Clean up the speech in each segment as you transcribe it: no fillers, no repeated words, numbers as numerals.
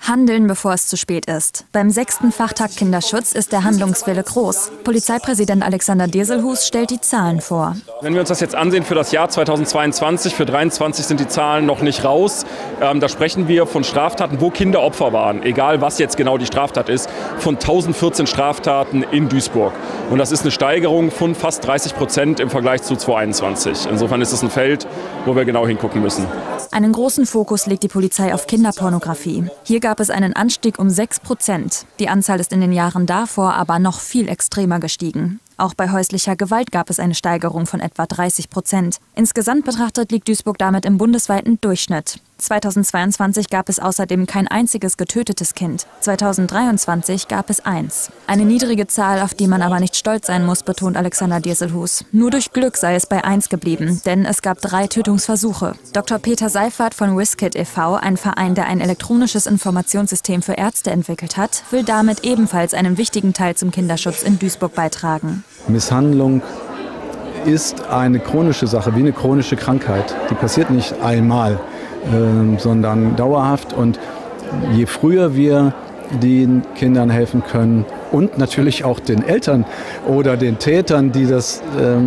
Handeln, bevor es zu spät ist. Beim 6. Fachtag Kinderschutz ist der Handlungswille groß. Polizeipräsident Alexander Dirselhuus stellt die Zahlen vor. Wenn wir uns das jetzt ansehen für das Jahr 2022, für 2023 sind die Zahlen noch nicht raus. Da sprechen wir von Straftaten, wo Kinder Opfer waren, egal was jetzt genau die Straftat ist, von 1014 Straftaten in Duisburg. Und das ist eine Steigerung von fast 30% im Vergleich zu 2021. Insofern ist es ein Feld, wo wir genau hingucken müssen. Einen großen Fokus legt die Polizei auf Kinderpornografie. Hier gab es einen Anstieg um 6%. Die Anzahl ist in den Jahren davor aber noch viel extremer gestiegen. Auch bei häuslicher Gewalt gab es eine Steigerung von etwa 30%. Insgesamt betrachtet liegt Duisburg damit im bundesweiten Durchschnitt. 2022 gab es außerdem kein einziges getötetes Kind. 2023 gab es 1. Eine niedrige Zahl, auf die man aber nicht stolz sein muss, betont Alexander Dirselhuus. Nur durch Glück sei es bei 1 geblieben, denn es gab 3 Tötungsversuche. Dr. Peter Seifert von Riskit e.V., ein Verein, der ein elektronisches Informationssystem für Ärzte entwickelt hat, will damit ebenfalls einen wichtigen Teil zum Kinderschutz in Duisburg beitragen. Misshandlung ist eine chronische Sache, wie eine chronische Krankheit. Die passiert nicht einmal, sondern dauerhaft. Und je früher wir den Kindern helfen können und natürlich auch den Eltern oder den Tätern, die das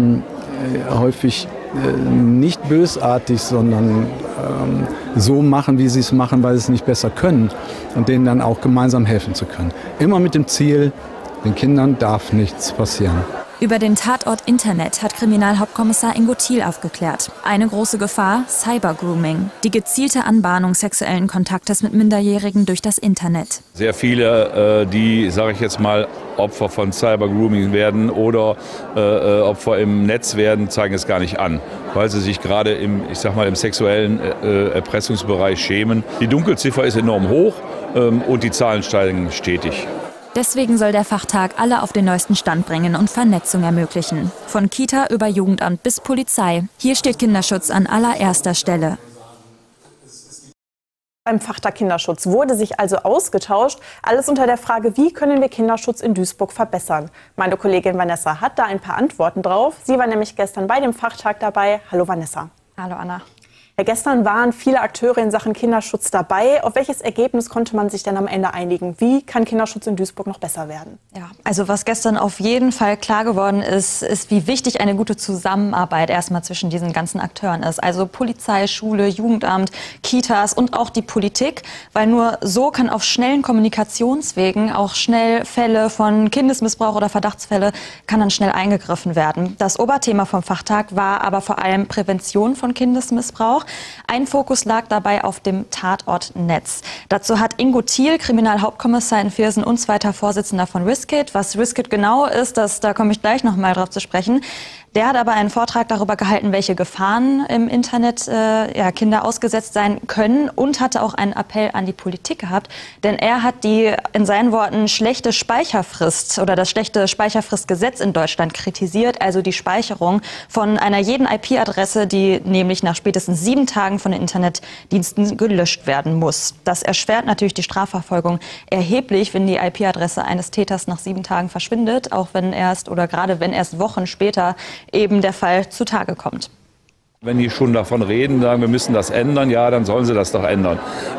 häufig nicht bösartig, sondern so machen, wie sie es machen, weil sie es nicht besser können, und denen dann auch gemeinsam helfen zu können. Immer mit dem Ziel, den Kindern darf nichts passieren. Über den Tatort Internet hat Kriminalhauptkommissar Ingo Thiel aufgeklärt. Eine große Gefahr: Cybergrooming, die gezielte Anbahnung sexuellen Kontaktes mit Minderjährigen durch das Internet. Sehr viele, die, sage ich jetzt mal, Opfer von Cybergrooming werden oder Opfer im Netz werden, zeigen es gar nicht an, weil sie sich gerade im sexuellen Erpressungsbereich schämen. Die Dunkelziffer ist enorm hoch und die Zahlen steigen stetig. Deswegen soll der Fachtag alle auf den neuesten Stand bringen und Vernetzung ermöglichen. Von Kita über Jugendamt bis Polizei. Hier steht Kinderschutz an allererster Stelle. Beim Fachtag Kinderschutz wurde sich also ausgetauscht. Alles unter der Frage, wie können wir Kinderschutz in Duisburg verbessern? Meine Kollegin Vanessa hat da ein paar Antworten drauf. Sie war nämlich gestern bei dem Fachtag dabei. Hallo Vanessa. Hallo Anna. Ja, gestern waren viele Akteure in Sachen Kinderschutz dabei. Auf welches Ergebnis konnte man sich denn am Ende einigen? Wie kann Kinderschutz in Duisburg noch besser werden? Ja, also was gestern auf jeden Fall klar geworden ist, wie wichtig eine gute Zusammenarbeit erstmal zwischen diesen ganzen Akteuren ist. Also Polizei, Schule, Jugendamt, Kitas und auch die Politik. Weil nur so kann auf schnellen Kommunikationswegen auch schnell Fälle von Kindesmissbrauch oder Verdachtsfälle kann dann schnell eingegriffen werden. Das Oberthema vom Fachtag war aber vor allem Prävention von Kindesmissbrauch. Ein Fokus lag dabei auf dem Tatort Netz. Dazu hat Ingo Thiel, Kriminalhauptkommissar in Viersen und zweiter Vorsitzender von Riskit. Was Riskit genau ist, da komme ich gleich noch mal drauf zu sprechen. Der hat aber einen Vortrag darüber gehalten, welche Gefahren im Internet Kinder ausgesetzt sein können, und hatte auch einen Appell an die Politik gehabt. Denn er hat die, in seinen Worten, schlechte Speicherfrist oder das schlechte Speicherfristgesetz in Deutschland kritisiert. Also die Speicherung von einer jeden IP-Adresse, die nämlich nach spätestens 7 Tagen von den Internetdiensten gelöscht werden muss. Das erschwert natürlich die Strafverfolgung erheblich, wenn die IP-Adresse eines Täters nach 7 Tagen verschwindet, auch wenn gerade wenn erst Wochen später eben der Fall zutage kommt. Wenn die schon davon reden, sagen, wir müssen das ändern, ja, dann sollen sie das doch ändern.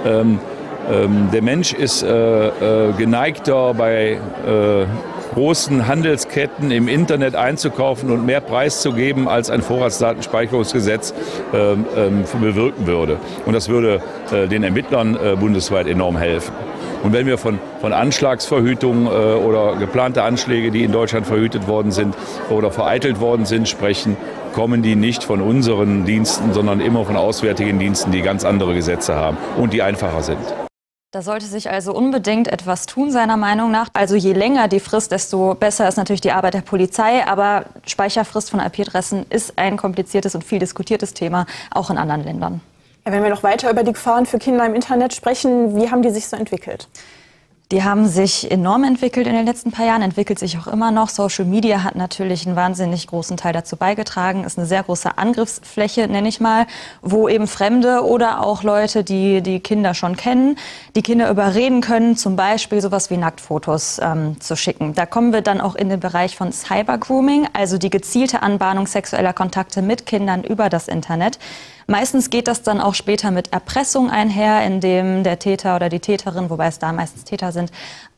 Der Mensch ist geneigter, bei großen Handelsketten im Internet einzukaufen und mehr Preis zu geben, als ein Vorratsdatenspeicherungsgesetz bewirken würde. Und das würde den Ermittlern bundesweit enorm helfen. Und wenn wir von Anschlagsverhütung oder geplante Anschläge, die in Deutschland verhütet worden sind oder vereitelt worden sind, sprechen, kommen die nicht von unseren Diensten, sondern immer von auswärtigen Diensten, die ganz andere Gesetze haben und die einfacher sind. Da sollte sich also unbedingt etwas tun, seiner Meinung nach. Also je länger die Frist, desto besser ist natürlich die Arbeit der Polizei. Aber Speicherfrist von IP-Adressen ist ein kompliziertes und viel diskutiertes Thema, auch in anderen Ländern. Ja, wenn wir noch weiter über die Gefahren für Kinder im Internet sprechen, wie haben die sich so entwickelt? Die haben sich enorm entwickelt in den letzten paar Jahren, entwickelt sich auch immer noch. Social Media hat natürlich einen wahnsinnig großen Teil dazu beigetragen, ist eine sehr große Angriffsfläche, nenne ich mal, wo eben Fremde oder auch Leute, die die Kinder schon kennen, die Kinder überreden können, zum Beispiel sowas wie Nacktfotos zu schicken. Da kommen wir dann auch in den Bereich von Cybergrooming, also die gezielte Anbahnung sexueller Kontakte mit Kindern über das Internet. Meistens geht das dann auch später mit Erpressung einher, indem der Täter oder die Täterin, wobei es da meistens Täter sind,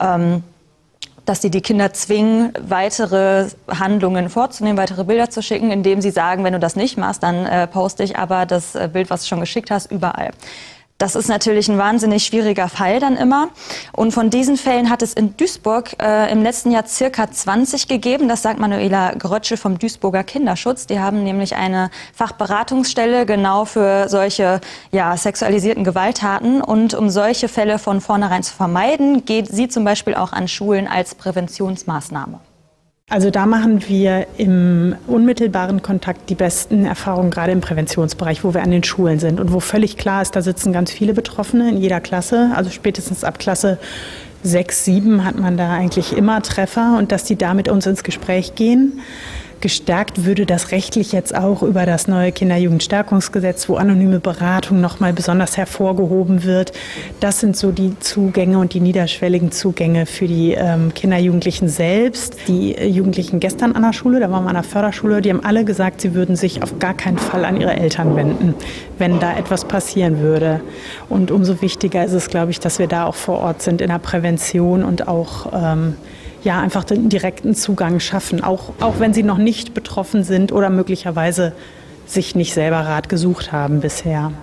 dass sie die Kinder zwingen, weitere Handlungen vorzunehmen, weitere Bilder zu schicken, indem sie sagen, wenn du das nicht machst, dann poste ich aber das Bild, was du schon geschickt hast, überall. Das ist natürlich ein wahnsinnig schwieriger Fall dann immer. Und von diesen Fällen hat es in Duisburg im letzten Jahr circa 20 gegeben. Das sagt Manuela Grötschel vom Duisburger Kinderschutz. Die haben nämlich eine Fachberatungsstelle genau für solche sexualisierten Gewalttaten. Und um solche Fälle von vornherein zu vermeiden, geht sie zum Beispiel auch an Schulen als Präventionsmaßnahme. Also da machen wir im unmittelbaren Kontakt die besten Erfahrungen, gerade im Präventionsbereich, wo wir an den Schulen sind und wo völlig klar ist, da sitzen ganz viele Betroffene in jeder Klasse. Also spätestens ab Klasse 6, 7 hat man da eigentlich immer Treffer und dass die da mit uns ins Gespräch gehen. Gestärkt würde das rechtlich jetzt auch über das neue Kinder-Jugend-Stärkungsgesetz, wo anonyme Beratung noch mal besonders hervorgehoben wird. Das sind so die Zugänge und die niederschwelligen Zugänge für die Kinder, Jugendlichen selbst. Die Jugendlichen gestern an der Schule, da waren wir an der Förderschule, die haben alle gesagt, sie würden sich auf gar keinen Fall an ihre Eltern wenden, wenn da etwas passieren würde. Und umso wichtiger ist es, glaube ich, dass wir da auch vor Ort sind in der Prävention und auch einfach den direkten Zugang schaffen, auch wenn sie noch nicht betroffen sind oder möglicherweise sich nicht selber Rat gesucht haben bisher.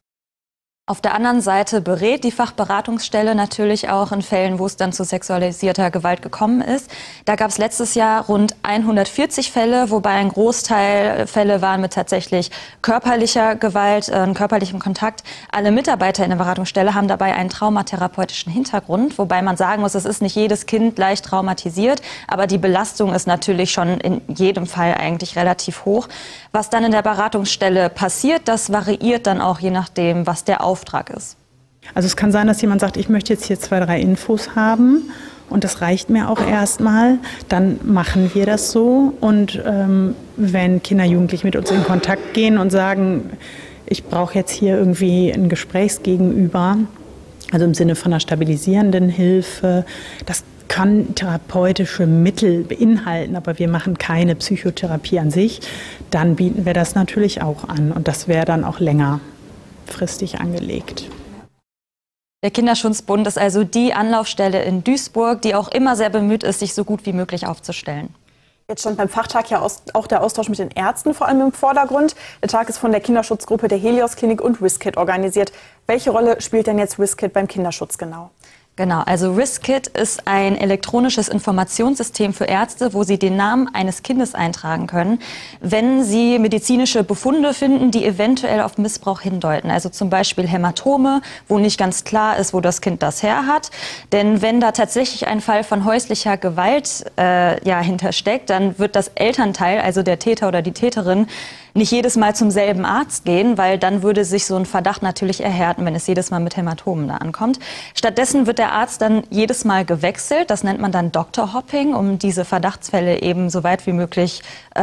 Auf der anderen Seite berät die Fachberatungsstelle natürlich auch in Fällen, wo es dann zu sexualisierter Gewalt gekommen ist. Da gab es letztes Jahr rund 140 Fälle, wobei ein Großteil Fälle waren mit tatsächlich körperlicher Gewalt, körperlichem Kontakt. Alle Mitarbeiter in der Beratungsstelle haben dabei einen traumatherapeutischen Hintergrund, wobei man sagen muss, es ist nicht jedes Kind leicht traumatisiert, aber die Belastung ist natürlich schon in jedem Fall eigentlich relativ hoch. Was dann in der Beratungsstelle passiert, das variiert dann auch je nachdem, was der Auftrag ist. Also es kann sein, dass jemand sagt, ich möchte jetzt hier 2, 3 Infos haben und das reicht mir auch erstmal. Dann machen wir das so und wenn Kinder, Jugendliche mit uns in Kontakt gehen und sagen, ich brauche jetzt hier irgendwie ein Gesprächsgegenüber, also im Sinne von einer stabilisierenden Hilfe, das kann therapeutische Mittel beinhalten, aber wir machen keine Psychotherapie an sich, dann bieten wir das natürlich auch an und das wäre dann auch längerfristig angelegt. Der Kinderschutzbund ist also die Anlaufstelle in Duisburg, die auch immer sehr bemüht ist, sich so gut wie möglich aufzustellen. Jetzt stand beim Fachtag ja auch der Austausch mit den Ärzten vor allem im Vordergrund. Der Tag ist von der Kinderschutzgruppe der Helios Klinik und RiskKid organisiert. Welche Rolle spielt denn jetzt RiskKid beim Kinderschutz genau? Genau, also RiskKid ist ein elektronisches Informationssystem für Ärzte, wo sie den Namen eines Kindes eintragen können, wenn sie medizinische Befunde finden, die eventuell auf Missbrauch hindeuten. Also zum Beispiel Hämatome, wo nicht ganz klar ist, wo das Kind das her hat. Denn wenn da tatsächlich ein Fall von häuslicher Gewalt hintersteckt, dann wird das Elternteil, also der Täter oder die Täterin, nicht jedes Mal zum selben Arzt gehen, weil dann würde sich so ein Verdacht natürlich erhärten, wenn es jedes Mal mit Hämatomen da ankommt. Stattdessen wird der Arzt dann jedes Mal gewechselt. Das nennt man dann Doktorhopping, um diese Verdachtsfälle eben so weit wie möglich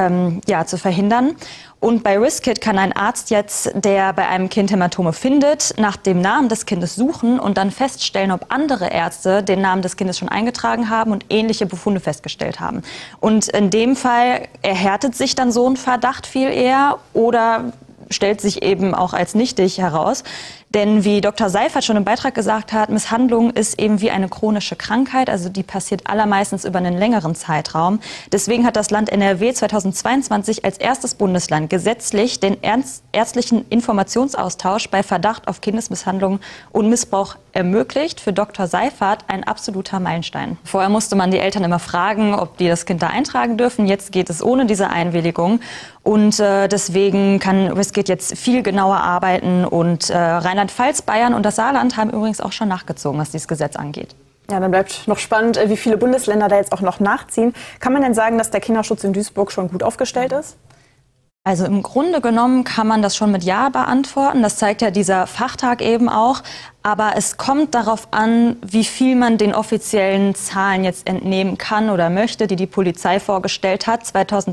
zu verhindern. Und bei RiskKid kann ein Arzt jetzt, der bei einem Kind Hämatome findet, nach dem Namen des Kindes suchen und dann feststellen, ob andere Ärzte den Namen des Kindes schon eingetragen haben und ähnliche Befunde festgestellt haben. Und in dem Fall erhärtet sich dann so ein Verdacht viel eher oder stellt sich eben auch als nichtig heraus. Denn wie Dr. Seifert schon im Beitrag gesagt hat, Misshandlung ist eben wie eine chronische Krankheit, also die passiert allermeistens über einen längeren Zeitraum. Deswegen hat das Land NRW 2022 als erstes Bundesland gesetzlich den ärztlichen Informationsaustausch bei Verdacht auf Kindesmisshandlung und Missbrauch ermöglicht. Für Dr. Seifert ein absoluter Meilenstein. Vorher musste man die Eltern immer fragen, ob die das Kind da eintragen dürfen. Jetzt geht es ohne diese Einwilligung. Und deswegen kann RiskKid jetzt viel genauer arbeiten und Rheinland-Pfalz, Bayern und das Saarland haben übrigens auch schon nachgezogen, was dieses Gesetz angeht. Ja, dann bleibt noch spannend, wie viele Bundesländer da jetzt auch noch nachziehen. Kann man denn sagen, dass der Kinderschutz in Duisburg schon gut aufgestellt ist? Also im Grunde genommen kann man das schon mit Ja beantworten. Das zeigt ja dieser Fachtag eben auch. Aber es kommt darauf an, wie viel man den offiziellen Zahlen jetzt entnehmen kann oder möchte, die die Polizei vorgestellt hat.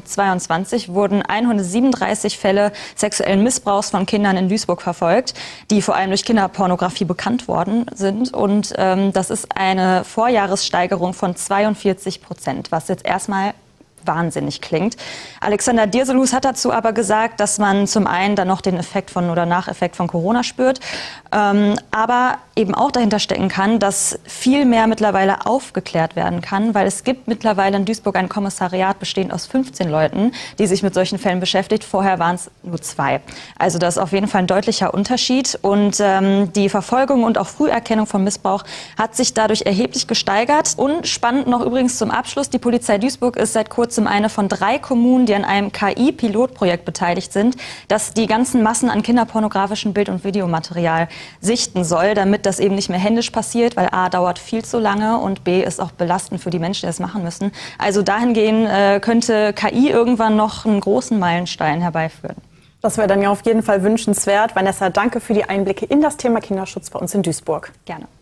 2022 wurden 137 Fälle sexuellen Missbrauchs von Kindern in Duisburg verfolgt, die vor allem durch Kinderpornografie bekannt worden sind. Und das ist eine Vorjahressteigerung von 42%, was jetzt erstmal wahnsinnig klingt. Alexander Dirselus hat dazu aber gesagt, dass man zum einen dann noch den Effekt von oder Nacheffekt von Corona spürt, aber eben auch dahinter stecken kann, dass viel mehr mittlerweile aufgeklärt werden kann, weil es gibt mittlerweile in Duisburg ein Kommissariat bestehend aus 15 Leuten, die sich mit solchen Fällen beschäftigt. Vorher waren es nur 2. Also das ist auf jeden Fall ein deutlicher Unterschied und die Verfolgung und auch Früherkennung von Missbrauch hat sich dadurch erheblich gesteigert. Und spannend noch übrigens zum Abschluss, die Polizei Duisburg ist seit kurzem eine von 3 Kommunen, die an einem KI-Pilotprojekt beteiligt sind, das die ganzen Massen an kinderpornografischem Bild- und Videomaterial sichten soll, damit das eben nicht mehr händisch passiert, weil A, dauert viel zu lange und B, ist auch belastend für die Menschen, die das machen müssen. Also dahingehend könnte KI irgendwann noch einen großen Meilenstein herbeiführen. Das wäre dann ja auf jeden Fall wünschenswert. Vanessa, danke für die Einblicke in das Thema Kinderschutz bei uns in Duisburg. Gerne.